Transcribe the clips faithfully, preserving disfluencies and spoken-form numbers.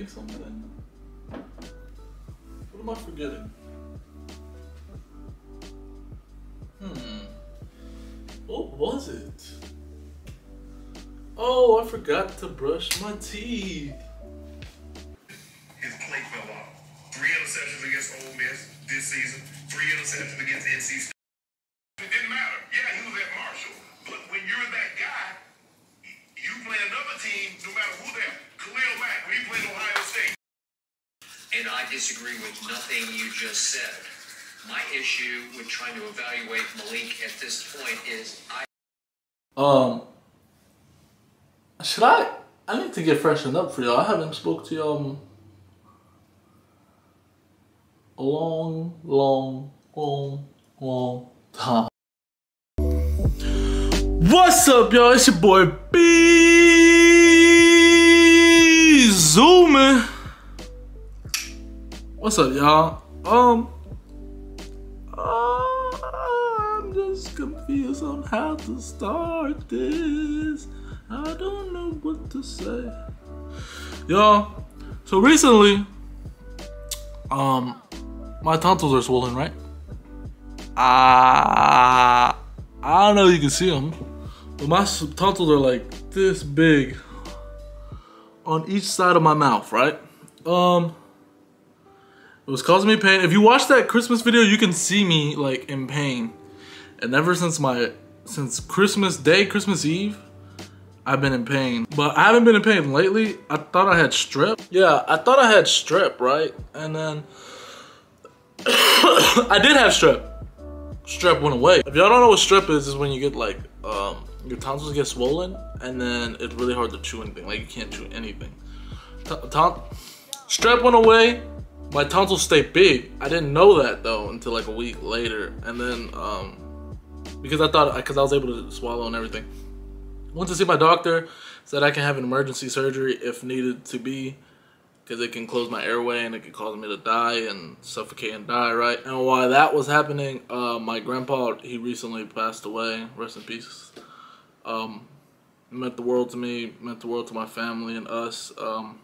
forgetting something? What am I forgetting? Hmm. What was it? Oh, I forgot to brush my teeth. His play fell off. Three interceptions against Ole Miss this season. Three interceptions against N C State. It didn't matter. Yeah, he was at Marshall. But when you're that guy, you play another team, no matter who they're. Khalil Mack, when he played Ohio State. And I disagree with nothing you just said. My issue with trying to evaluate Malik at this point is I... Um, should I? I need to get freshened up for y'all. I haven't spoke to y'all um, a long, long, long, long time. What's up, y'all? It's your boy B Zooming. What's up, y'all? Um, uh, I'm just confused on how to start this. I don't know what to say, y'all. So recently, um, my tonsils are swollen, right? Ah, uh, I don't know if you can see them, but my tonsils are like this big on each side of my mouth, right? Um, it was causing me pain. If you watch that Christmas video, you can see me like in pain. And ever since my, since Christmas Day, Christmas Eve, I've been in pain. But I haven't been in pain lately. I thought I had strep. Yeah, I thought I had strep, right? And then I did have strep. Strep went away. If y'all don't know what strep is, is when you get like, um, your tonsils get swollen and then it's really hard to chew anything. Like you can't chew anything. T ton strep went away. My tonsils stay big. I didn't know that though until like a week later. And then, um, because I thought, because I was able to swallow and everything. Went to see my doctor, said I can have an emergency surgery if needed to be, because it can close my airway and it can cause me to die and suffocate and die, right? And while that was happening, uh, my grandpa, he recently passed away, rest in peace. Um, meant the world to me, meant the world to my family and us. Um,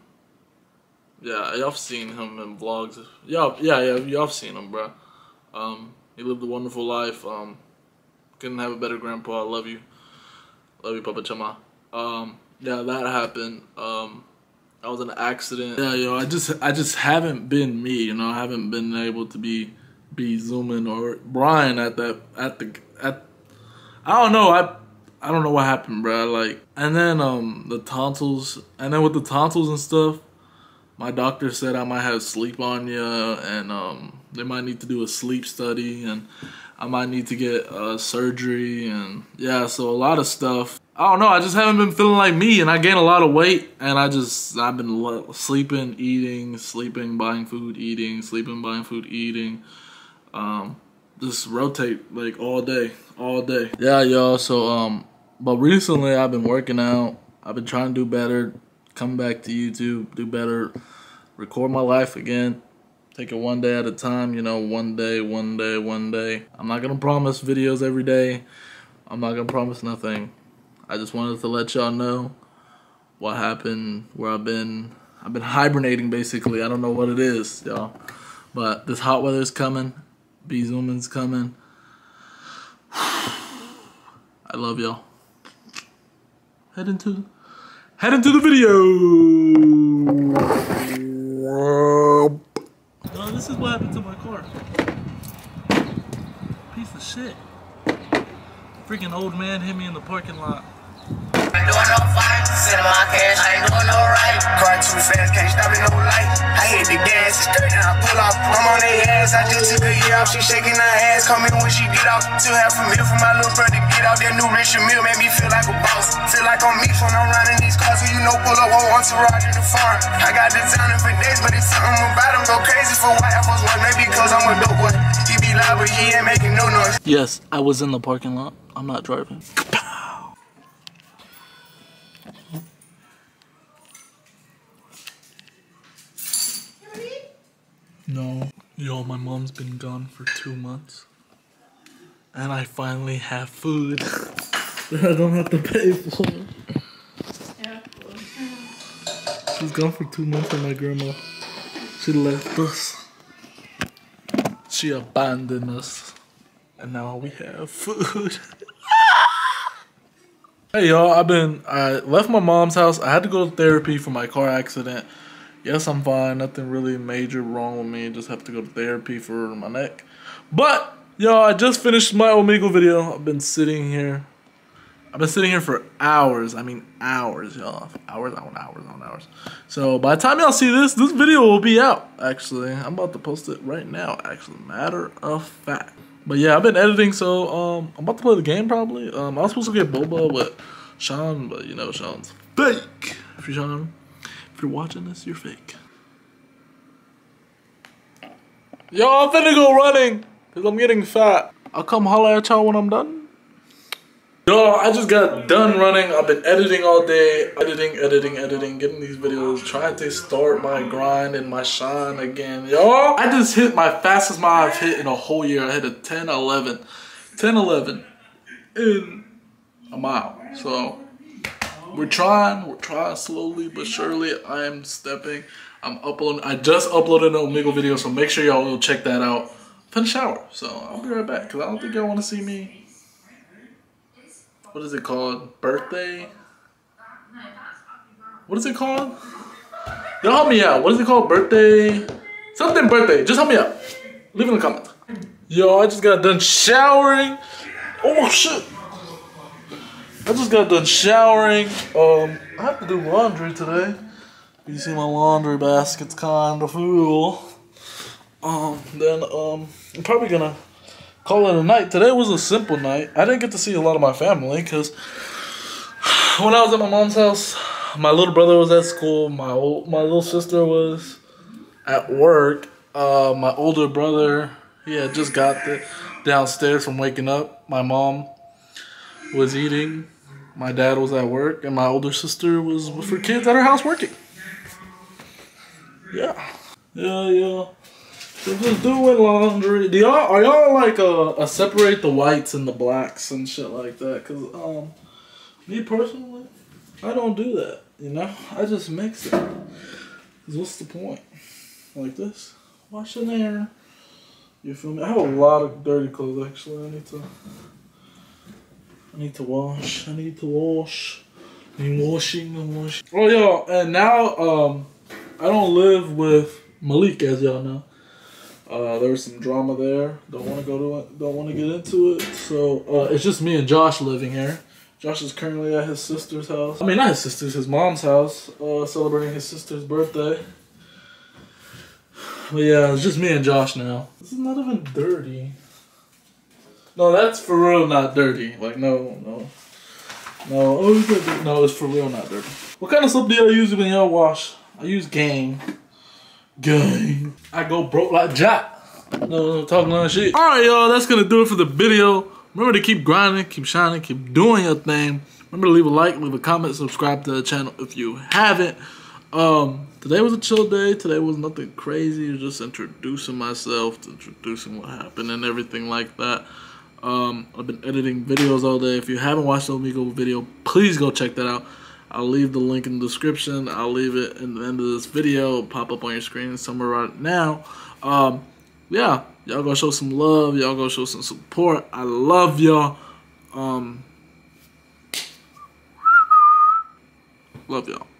yeah, y'all seen him in vlogs. Y'all, yeah, yeah, y'all seen him, bro. Um, he lived a wonderful life. Um, couldn't have a better grandpa. I love you. Love you, Papa Chama. Um, yeah, that happened. Um, I was in an accident. Yeah, yo, I just, I just haven't been me. You know, I haven't been able to be, be Zooming or Brian at that, at the, at. I don't know. I, I don't know what happened, bro. Like, and then um, the tonsils, and then with the tonsils and stuff, my doctor said I might have sleep apnea, and um, they might need to do a sleep study, and I might need to get uh, surgery, and yeah, so a lot of stuff. I don't know, I just haven't been feeling like me, and I gained a lot of weight, and I just, I've been sleeping, eating, sleeping, buying food, eating, sleeping, buying food, eating. Um, just rotate like all day, all day. Yeah, y'all, so, um, but recently I've been working out. I've been trying to do better, come back to YouTube, do better, record my life again. Take it one day at a time, you know, one day, one day, one day. I'm not gonna promise videos every day. I'm not gonna promise nothing. I just wanted to let y'all know what happened, where I've been. I've been hibernating, basically. I don't know what it is, y'all. But this hot weather's coming. B Zooming's coming. I love y'all. Head into, head into the video. No, this is what happened to my car. Piece of shit. Freaking old man hit me in the parking lot. I ain't doing no fight, sending my cash, I ain't doing no right. Car too fast, can't stop it, no light. I hit the gas, straight and I pull off. I'm on their ass, I just took a year off. She shaking her ass, call me when she get off. Still half a meal for my little brother, get out. That new Richard Mille made me feel like a boss. Feel like I'm me when I'm running these cars, so you know pull up, whole entourage in the farm. I got the time for days, but it's something about him. Go crazy for white apples, one maybe cause I'm a dope boy. He be loud, but he ain't making no noise. Yes, I was in the parking lot. I'm not driving. No. Yo, my mom's been gone for two months. And I finally have food that I don't have to pay for. Yeah. She's was gone for two months with my grandma. She left us. She abandoned us. And now we have food. Hey y'all, I've been, I left my mom's house. I had to go to therapy for my car accident. Yes, I'm fine. Nothing really major wrong with me. Just have to go to therapy for my neck. But, y'all, I just finished my Omegle video. I've been sitting here. I've been sitting here for hours. I mean, hours, y'all. Hours on hours on hours. So, by the time y'all see this, this video will be out, actually. I'm about to post it right now, actually. Matter of fact. But, yeah, I've been editing, so um, I'm about to play the game, probably. Um, I was supposed to get Boba with Sean, but, you know, Sean's fake. If you're Sean, if you're watching this, you're fake. Yo, I'm finna go running, because I'm getting fat. I'll come holler at y'all when I'm done. Yo, I just got done running. I've been editing all day. Editing, editing, editing, getting these videos, trying to start my grind and my shine again. Yo, I just hit my fastest mile I've hit in a whole year. I hit a ten eleven. ten eleven in a mile. So, we're trying. We're trying slowly but surely. I am stepping. I'm uploading. I just uploaded an Omegle video, so make sure y'all will check that out. I'm finna shower, so I'll be right back, because I don't think y'all want to see me. What is it called? Birthday? What is it called? Y'all help me out. What is it called? Birthday? Something birthday. Just help me out. Leave in the comments. Yo, I just got done showering. Oh, shit. I just got done showering. Um, I have to do laundry today. You see my laundry basket's kind of full. Um, then, um, I'm probably gonna call it a night. Today was a simple night. I didn't get to see a lot of my family because when I was at my mom's house, my little brother was at school. My old, my little sister was at work. Uh, my older brother, he had just got the, downstairs from waking up. My mom was eating. My dad was at work, and my older sister was with her kids at her house working. Yeah, yeah, yeah. So just doing laundry. Do y'all are y'all like uh, uh separate the whites and the blacks and shit like that? Cause um, me personally, I don't do that. You know, I just mix it. Cause what's the point? Like this, wash in there. You feel me? I have a lot of dirty clothes actually. I need to. I need to wash. I need to wash. I need washing and washing. Oh y'all, and now um, I don't live with Malik, as y'all know. Uh, there was some drama there. Don't want to go to it. Don't want to get into it. So uh, it's just me and Josh living here. Josh is currently at his sister's house. I mean, not his sister's, his mom's house, uh, celebrating his sister's birthday. But yeah, it's just me and Josh now. This is not even dirty. No, that's for real not dirty. Like, no, no. No, oh, it's not, no, it's for real not dirty. What kind of soap do y'all use when y'all wash? I use Gain. Gang. I go broke like Jack. No, no, talking on shit. Alright, y'all, that's gonna do it for the video. Remember to keep grinding, keep shining, keep doing your thing. Remember to leave a like, leave a comment, subscribe to the channel if you haven't. Um, today was a chill day. Today was nothing crazy. Just introducing myself, introducing what happened and everything like that. Um, I've been editing videos all day. If you haven't watched the Omegle video, please go check that out. I'll leave the link in the description. I'll leave it in the end of this video. It'll pop up on your screen somewhere right now. Um, yeah, y'all go show some love. Y'all go show some support. I love y'all. Um, love y'all.